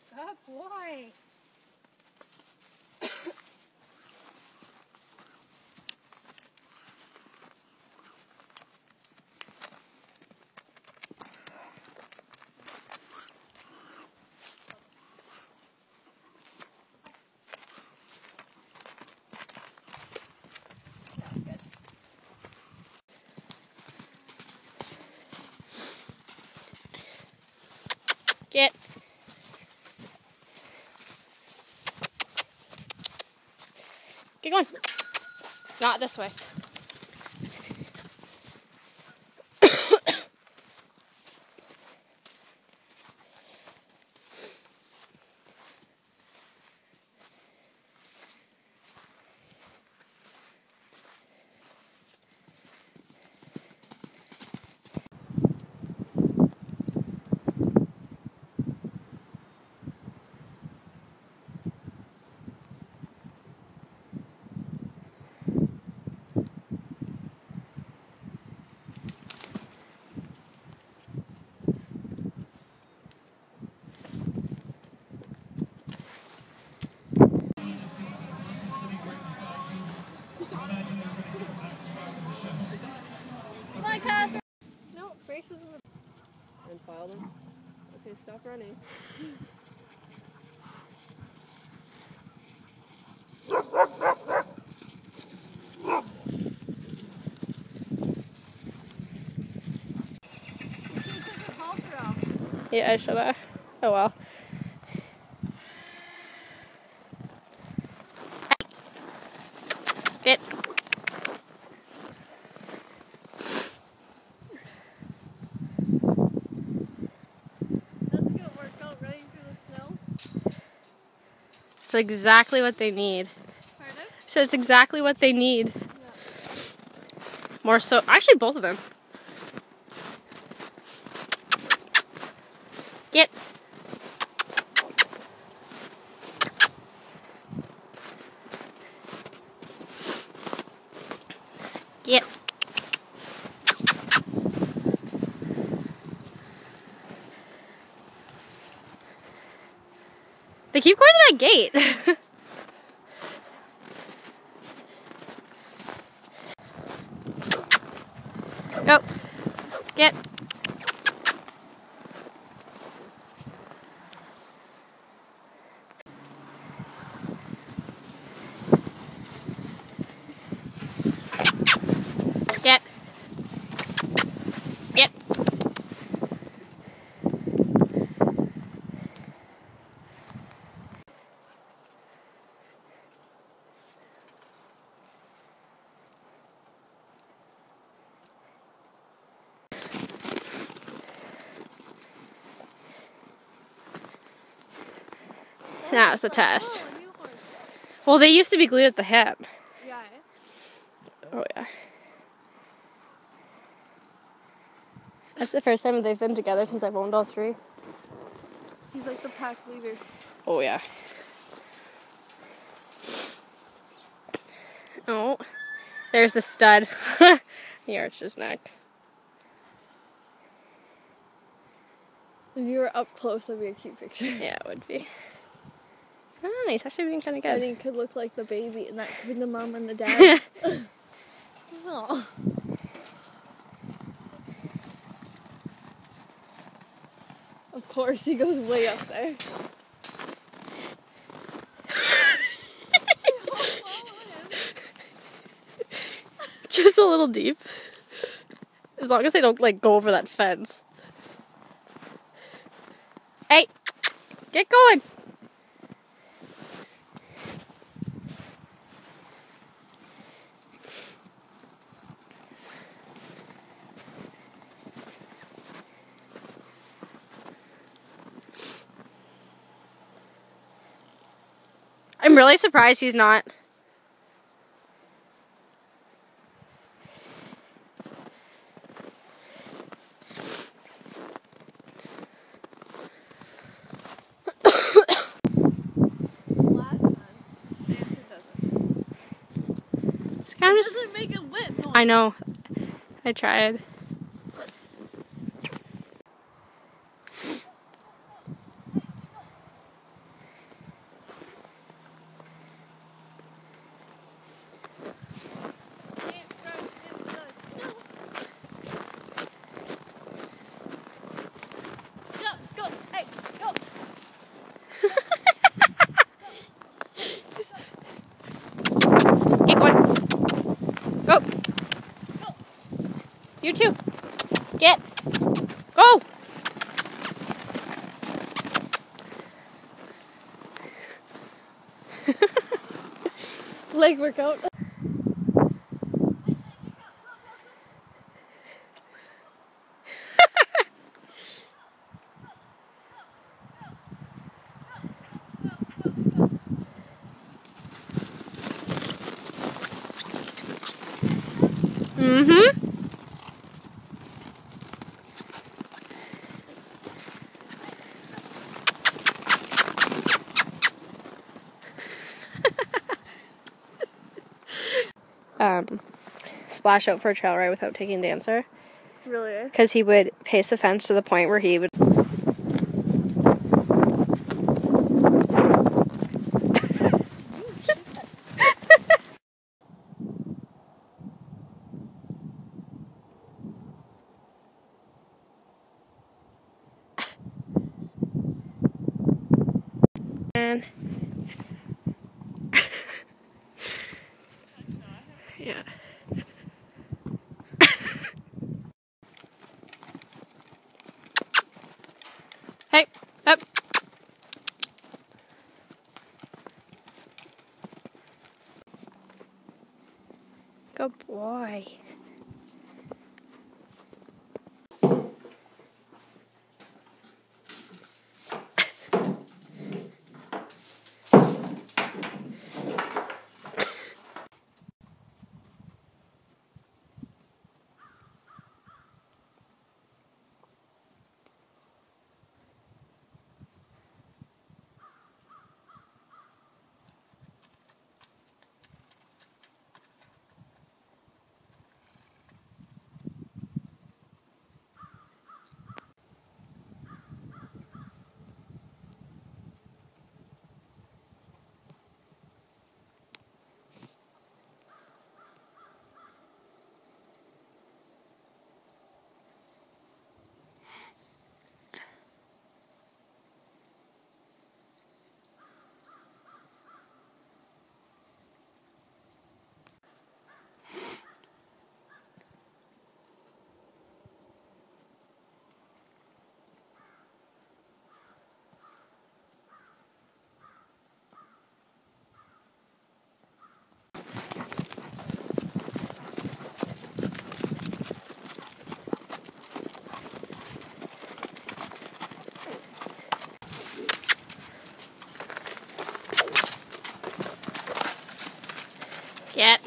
Oh boy. Get. Get going. Not this way. No, braces in the... And file them. Okay, stop running. You should have took a halter off. Yeah, I should have. Oh well. Get. That's a good workout running through the snow. It's exactly what they need. Pardon? So it's exactly what they need. Yeah. More so, actually both of them. Get. Get. They keep going to that gate. Go. Get. Get. Get. That was the test. Oh, a new horse. Well, they used to be glued at the hip. Yeah, eh? Oh yeah. That's the first time they've been together since I've owned all three. He's like the pack leader. Oh yeah. Oh, there's the stud. He arched his neck. If you were up close, that'd be a cute picture. Yeah, it would be. Oh, he's actually being kind of I good. think it could look like the baby, and that could be the mom and the dad. Oh. Of course, he goes way up there. Just a little deep. As long as they don't like go over that fence. Hey, get going. I'm really surprised he's not. I'm just. Doesn't make a whip noise. I know. I tried. leg workout. Mm-hmm. Splash out for a trail ride without taking Dancer. Really? Because he would pace the fence to the point where he would... And... yeah. Hey, up. Good boy. Get.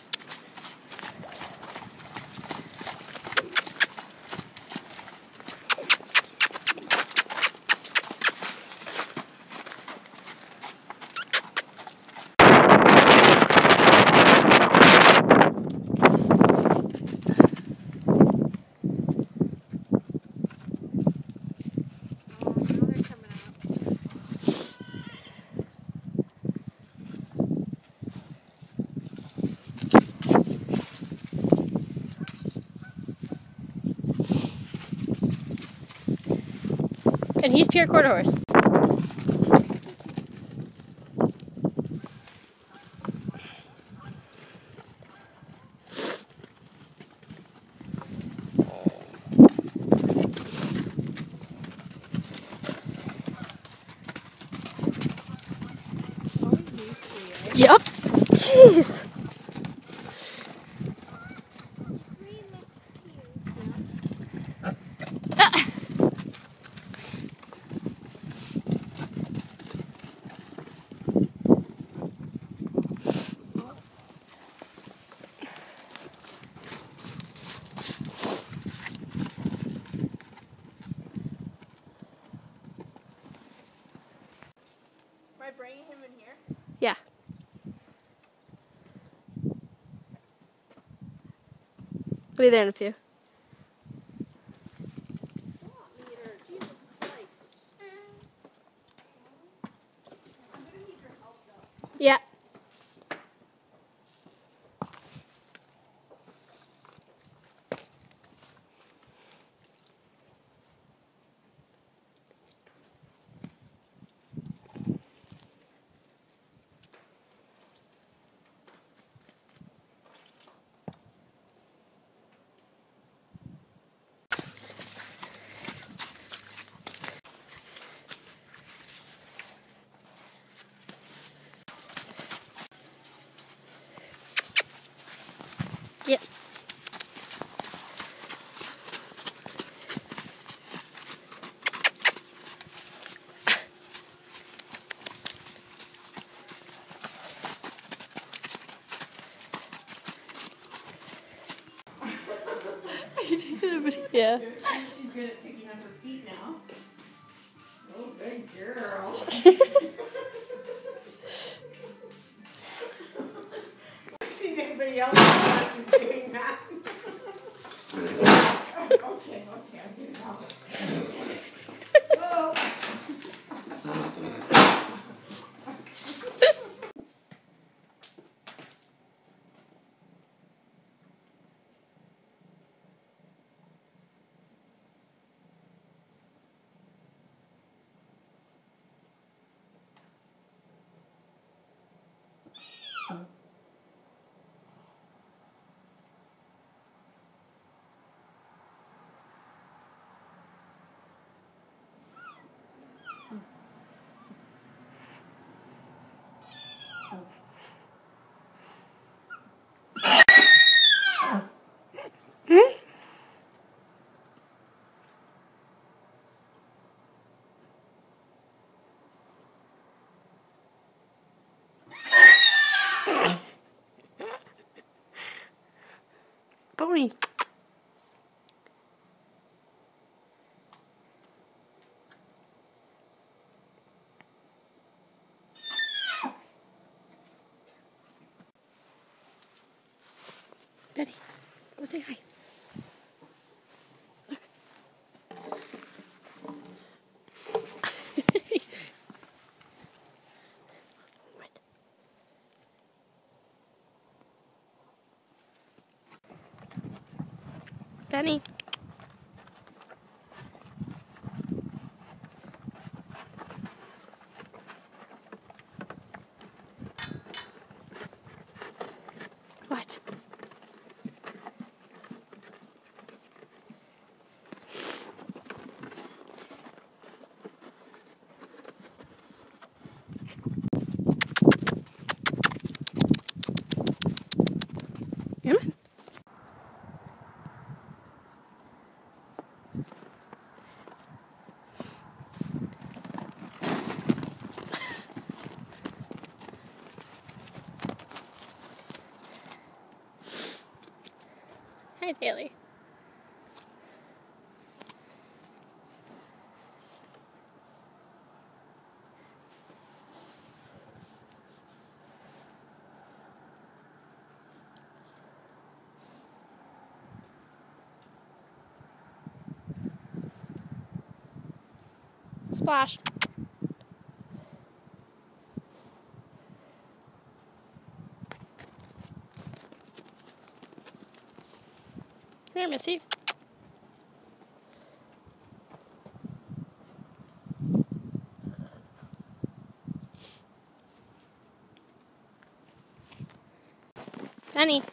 And he's pure quarter horse. Yep. Jeez. Am I bringing him in here? Yeah. I'll be there in a few. Jesus Christ. I'm gonna need your help though. Yeah. Yeah. She's good at picking up her feet now. Oh, good girl. I've seen anybody else who's doing that. Okay, I'll get it out. Whoa. Bonnie. Betty, go say hi. Look. What? Benny. What? Come on. Hi, Daly. Splash. Here, Missy. Benny.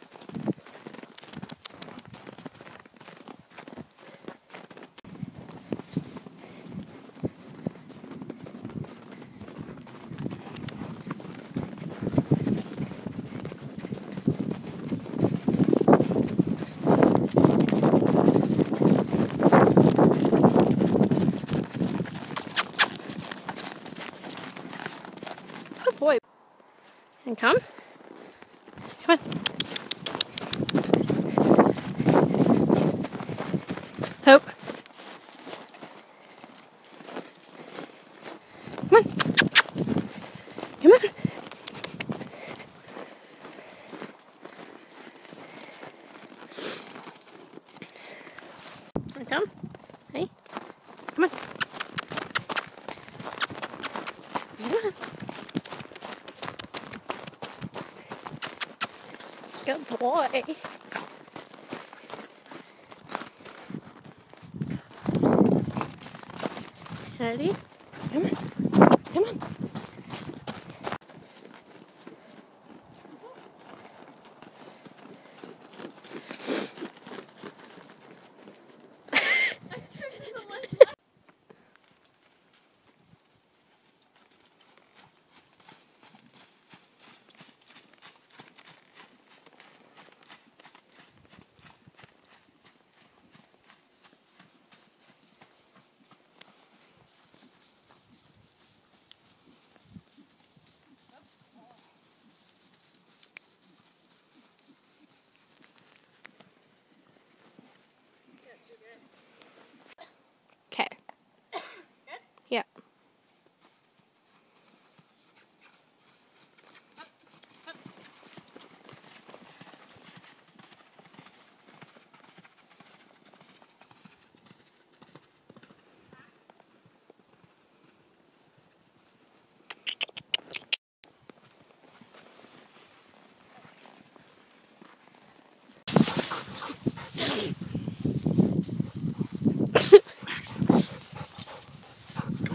Good boy. And come. Come on. Hope. Come on. Come on. And come. Hey. Come on. Come on. Good boy. Ready? Come on. Come on.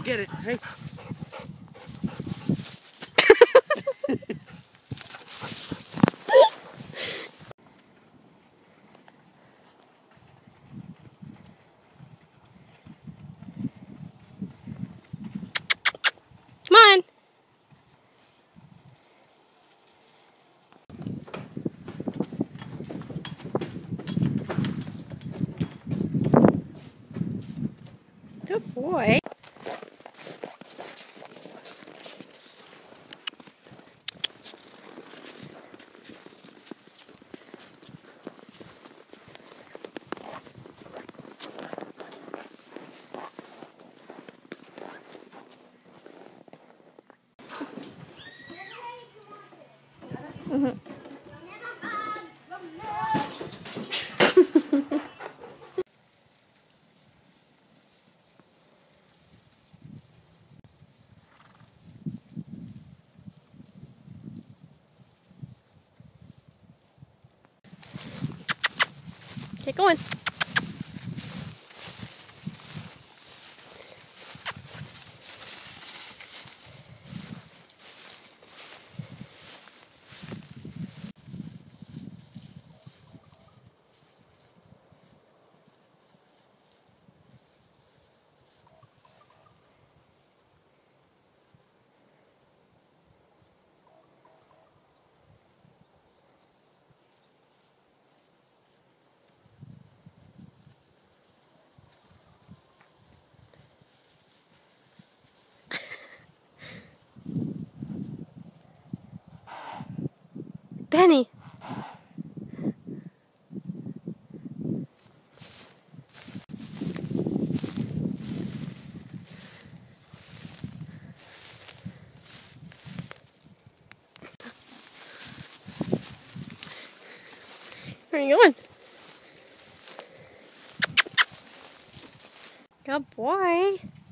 get it. Hey. Come on. Good boy. Get going. Benny. Where are you going? Good boy.